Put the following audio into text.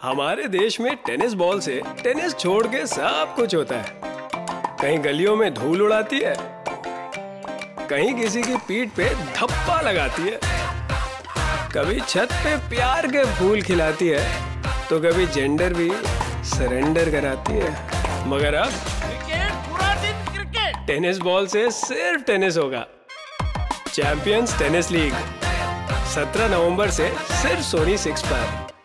हमारे देश में टेनिस बॉल से टेनिस छोड़ के सब कुछ होता है। कहीं गलियों में धूल उड़ाती है, कहीं किसी की पीठ पे धप्पा लगाती है, कभी छत पे प्यार के फूल खिलाती है, तो कभी जेंडर भी सरेंडर कराती है। मगर अब क्रिकेट, पूरा दिन क्रिकेट। टेनिस बॉल से सिर्फ टेनिस होगा। चैंपियंस टेनिस लीग 17 नवंबर से सिर्फ सोनी 6 पर।